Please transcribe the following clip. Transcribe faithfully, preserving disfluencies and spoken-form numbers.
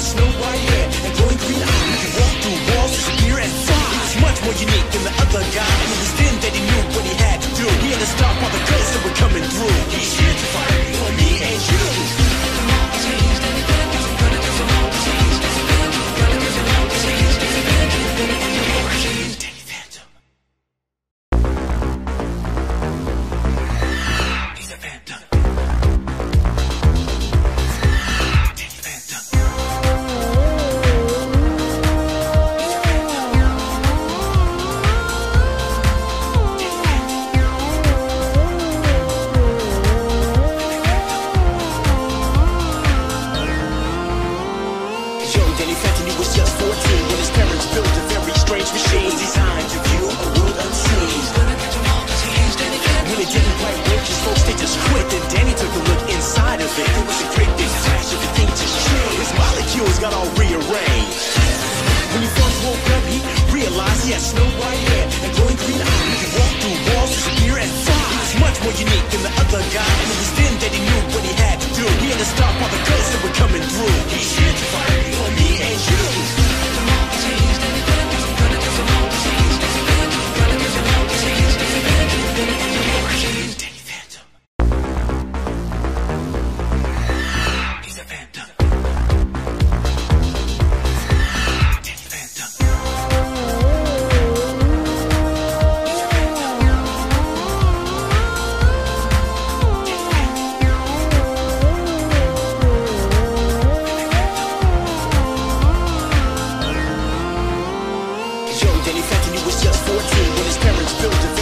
Snow White hair and glowing green eyes. He could walk through walls, disappear and fly. He was much more unique than the other guy. It was then that he knew what he had to do. He had to stop all the girls that were coming through. He's here to fight for me and you. Got all rearranged. When he first woke up, he realized he had snow white hair and glowing green eyes. He could walk through walls, disappear and fly. He was much more unique than the other guy. And it was then that he knew what he had to do. He had to stop all the girls that were coming through. He's here to fight for me and you. Danny Phantom, he was just fourteen when his parents built a